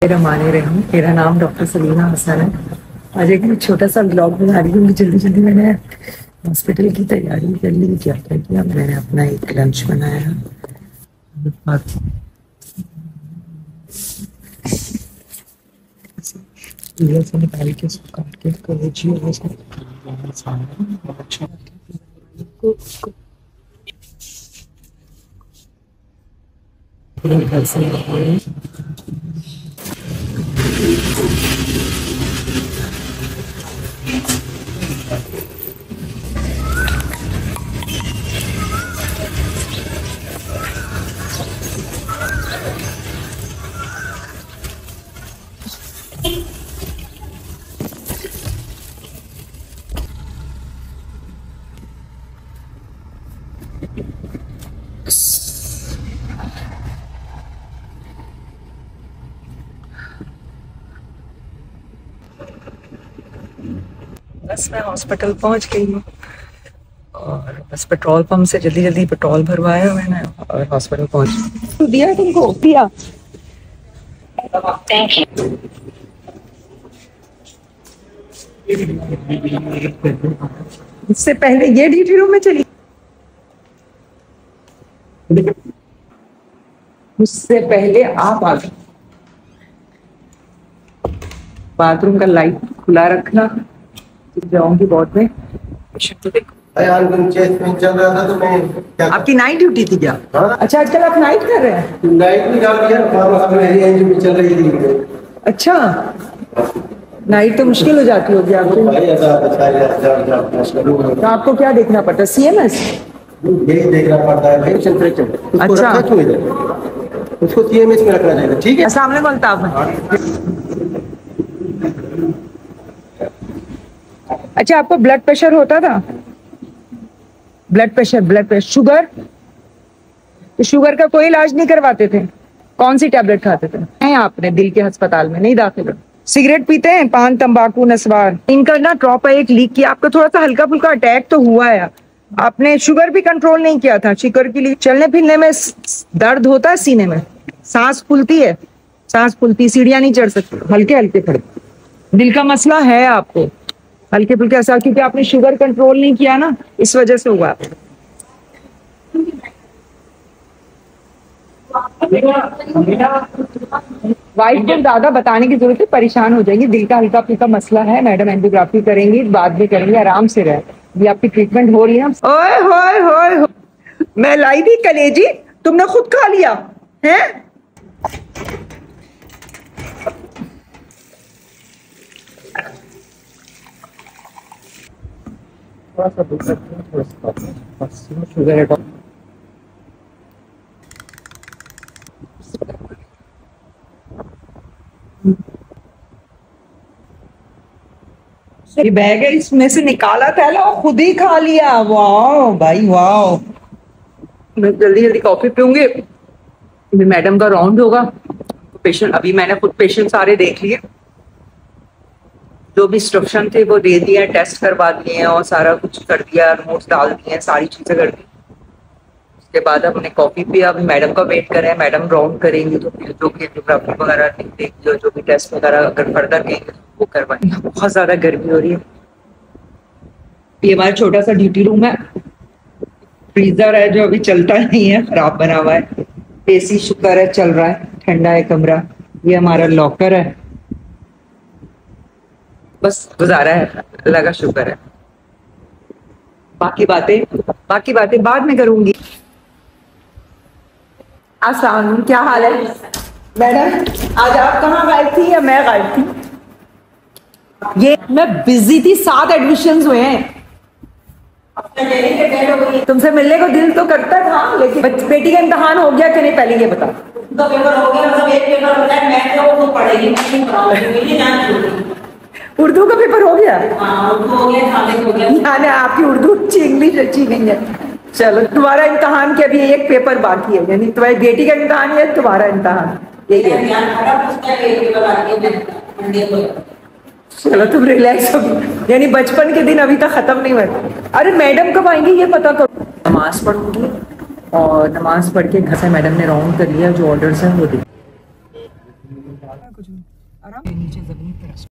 माने रही। मेरा नाम डॉक्टर सलीना हसन है। आज एक छोटा सा ब्लॉग बना रही हूँ। जल्दी जल्दी मैंने हॉस्पिटल की तैयारी कर ली। क्या क्या किया, मैंने अपना एक लंच बनाया। से निकाल के उसको काट के कलेजी और अच्छा घर से बस मैं हॉस्पिटल पहुंच गई हूँ और बस पेट्रोल पंप से जल्दी जल्दी पेट्रोल भरवाया मैंने और हॉस्पिटल पहुंच दिया। तुमको दिया, थैंक यू। इससे पहले ये ड्यूटी रूम में चली, उससे पहले आप आ गए। बाथरूम का लाइट खुला रखना, जाऊंगी वार्ड में। चल रहा था तो मैं क्या, आपकी नाइट ड्यूटी थी क्या? हाँ? अच्छा, आजकल आप नाइट कर रहे हैं? नाइट नहीं चल रही थी। अच्छा, नाइट तो मुश्किल हो जाती होगी आपको। तो आपको क्या देखना पड़ता है? CMS यही देखना पड़ता है भाई। अच्छा, उसको CMS में रखना चाहिए। ठीक है, अस्सलाम वालेकुम अल्ताफ। अच्छा, आपको ब्लड प्रेशर होता था? Blood pressure sugar? तो शुगर का कोई इलाज नहीं करवाते थे? कौन सी टैबलेट खाते थे? हैं आपने दिल के अस्पताल में नहीं दाखिल? सिगरेट पीते हैं? पान, तंबाकू, नस्वार? इनका ना ड्रॉप एक लीक किया। आपको थोड़ा सा हल्का फुल्का अटैक तो हुआ है। आपने शुगर भी कंट्रोल नहीं किया था। शुगर के लिए चलने फिरने में दर्द होता है, सीने में सांस फूलती है, सीढ़ियां नहीं चढ़ सकती, हल्के हल्के खड़े। दिल का मसला है आपको, हल्के फुल्के असर, क्योंकि आपने शुगर कंट्रोल नहीं किया ना, इस वजह से हुआ। वाइफ को ज्यादा बताने की जरूरत है, परेशान हो जाएंगी। दिल का हल्का फुल्का मसला है, मैडम एंजियोग्राफी करेंगी, बाद में करेंगे, आराम से रहे। ये आपकी ट्रीटमेंट हो रही है। ओए होए होए, मैं लाई थी कलेजी, तुमने खुद खा लिया है? थोड़ा सा शुगर है। ये बैग है, इसमें से निकाला थैला और खुद ही खा लिया। वाह भाई वाह। मैं जल्दी जल्दी कॉफी पीऊंगी, मैडम का राउंड होगा। पेशेंट अभी मैंने खुद पेशेंट सारे देख लिए, जो भी इंस्ट्रक्शन थे वो दे दिए, टेस्ट करवा दिए और सारा कुछ कर दिया, नोट्स डाल दिए, सारी चीजें कर दी। उसके बाद हमने कॉफी पिया, अभी मैडम का वेट कर रहे हैं। मैडम राउंड करेंगी तो फिर जो भी एंजियोग्राफी वगैरह देखेंगे, जो भी टेस्ट वगैरह अगर फर्दर कहेंगे वो करवाएंगे। बहुत ज्यादा गर्मी हो रही है। ये हमारा छोटा सा ड्यूटी रूम है। फ्रीजर है जो अभी चलता नहीं है, खराब बना हुआ है। AC शुक्र है चल रहा है, ठंडा है कमरा। ये हमारा लॉकर है। बस गुजारा है, अल्लाह का शुक्र है। बाकी बातें बाद में करूंगी। अस्सलाम, क्या हाल है मैडम? आज आप कहाँ गायब थी या मैं गायब थी? ये मैं बिजी थी, 7 एडमिशंस हुए हैं। तुमसे मिलने को दिल तो करता था, लेकिन बेटी का इम्तिहान हो गया कि नहीं पहले ये बता। तो पेपर हो गया, मतलब एक पेपर होता है, मैं तो पढ़ेगी उर्दू का पेपर हो गया? हाँ, उर्दू हो गया। आपकी उर्दू अच्छी, इंग्लिश अच्छी नहीं है। चलो, तुम्हारा इम्तिहान के अभी एक पेपर बाकी है, यानी तुम्हारी बेटी का इम्तिहान है, तुम्हारा इम्तिहान यही है। चलो तुम रिलैक्स हो, यानी बचपन के दिन अभी तक खत्म नहीं हुए। अरे मैडम कब आएंगे ये पता करो। नमाज पढ़ूंगी और नमाज पढ़ के घर से मैडम ने राउंड कर लिया, जो ऑर्डर्स हैं वो दे। कुछ भी आराम नीचे जमीन पर